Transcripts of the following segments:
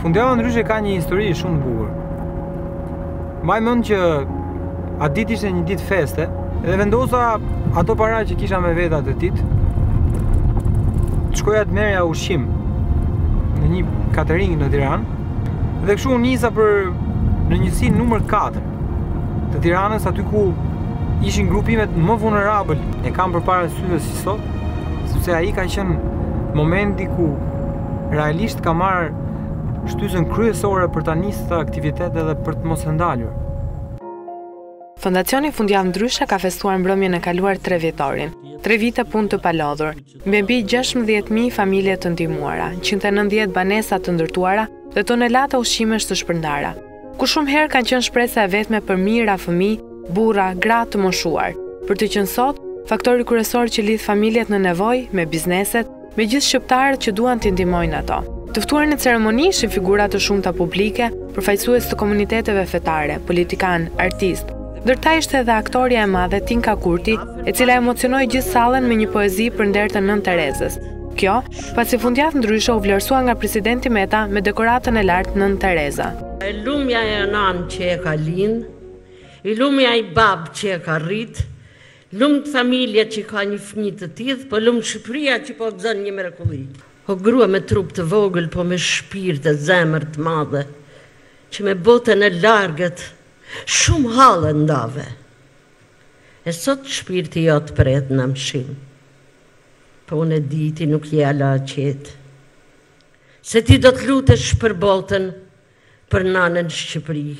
Fundjava ndryshe ka një histori shumë të bukur. Mbaj mend që atë ditë ishte një ditë feste dhe vendosa ato para që kisha me veta atë ditë të shkoja të merrja ushqim në një catering në Tiranë dhe kështu nisa për në njësinë numër 4 të Tiranës, aty ku ishin grupimet më vulnerabël e kam përpara syve si sot, sepse ai ka qenë momenti ku realisht ka marrë shtysën kryesore për ta nisur aktivitetet dhe për të mos e ndalur. Fondacioni Fundjavë Ndryshe ka festuar mbrëmjen e kaluar 3 vjetorin. 3 vite punë të palodhur, mbi 16.000 familje të ndihmuara, 190 banesa të ndërtuara dhe tonelata ushqimesh të shpërndara. Ku shumë herë kanë qenë shpresa e vetme për mijëra fëmijë, burra, gra të moshuar, për të qenë sot faktori kryesor që lidh familjet në nevojë me bizneset, me gjithë shqiptarët që duan t'i ndihmojnë ato. Të ftuar në ceremoni ishin figura të shumta publike, përfaqësues të komuniteteve fetare, politikan, artist. Ndërta ishte edhe aktoria e madhe Tinka Kurti, e cila emocionoi gjithë sallën me një poezi për nder të Nën Terezës. Kjo, pasi Fundjavë Ndryshe u vlerësua nga presidenti Meta me dekoratën e lartë Nën Tereza. E lumja e nanë që e ka lind, i lumja i babë që e ka rrit, lumë familja që ka një fëmijë të tillë, po lumë Shqipëria që po gëzon një mrekulli. O grua me trup të vogël, po me shpirt e zemër të madhe, që me botën e largët shumë hallë ndave. E sot shpirti jot pret në mshim, po unë e di ti nuk je ala qetë, se ti do të lutesh për botën, për nanën Shqipëri.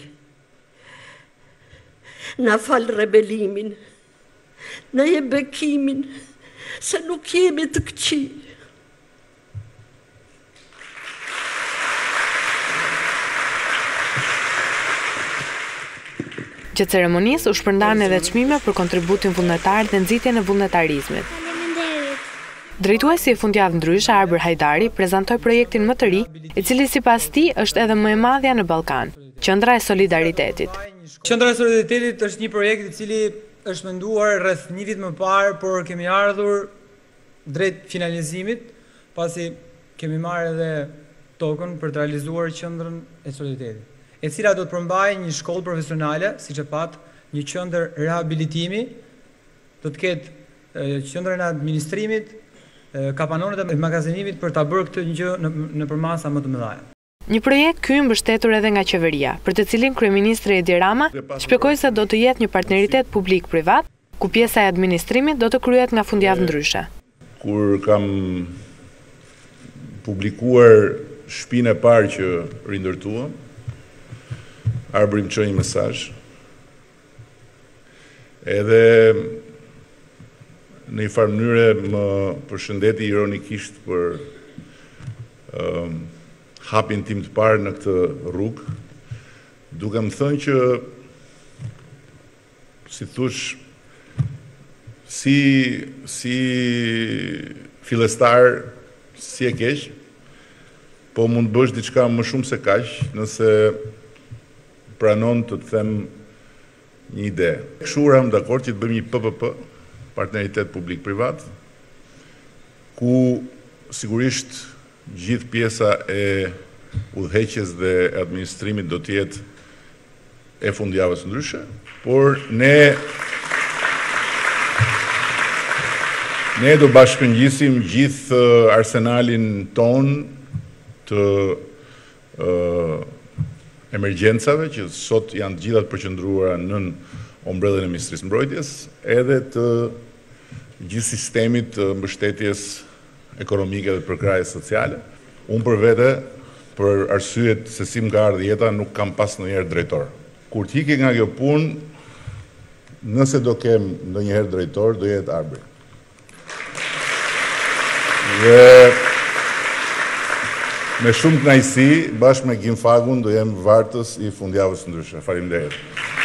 Na fal rebelimin, na je bekimin, se nuk jemi të këqij. Gjatë ceremonisë u shpërndan edhe çmime për kontributin vullnetar dhe nxitjen e vullnetarizmit. Drejtuesi i Fundjavë Ndryshe, Arber Hajdari, prezantoi projektin më të ri, i cili sipas tij është edhe më e madhja në Ballkan, Qendra e Solidaritetit. Qendra e Solidaritetit është një projekt i cili është menduar rreth një vit më parë, por kemi ardhur drejt finalizimit, pasi kemi marrë edhe tokën për të realizuar Qendrën e Solidaritetit, e cila do të përmbajë një shkollë profesionale, siç e pat, një qendër rehabilitimi, do të ketë qendrën e administrimit, kapanonet e magazinimit për ta bërë këtë gjë në përmasa më të mëdha. Një projekt ky mbështetur edhe nga qeveria, për të cilin kryeministri Edi Rama shpjegoi se do të jetë një partneritet publik-privat, ku pjesa e administrimit do të kryhet nga Fundjavë Ndryshe. Kur kam publikuar shtëpinë e parë që rindërtuam, Arbëri më çoi një mesazh. Edhe në një farë mënyre më përshëndeti ironikisht për hapin tim të parë në këtë rrugë, duke më thënë që, si thush, si fillestar, si e keq, po mund të bësh diçka më shumë se kaq, nëse pranon të të them një ide. Kështu jam dakord që të bëjmë një PPP, partneritet publik-privat, ku sigurisht gjithë pjesa e udhëheqjes dhe administrimit do të jetë e Fundjavës Ndryshe, por ne do bashkëngjisim gjithë arsenalin ton të emergjencave, që sot janë gjitha të përqendruara nën ombrellën e Ministrisë Mbrojtjes, edhe të gjithë sistemit të mbështetjes ekonomike dhe përkrahjes sociale. Unë për vete, për arsyet se si më ka ardhur jeta, nuk kam pas ndonjëherë drejtor. Kur të hiqe nga kjo punë, nëse do kem ndonjëherë drejtor, do jetë Arbëri. Dhe me shumë kënaqësi, bashkë me Gim Fagun, do jem vartës i Fundjavës Ndryshe. Faleminderit.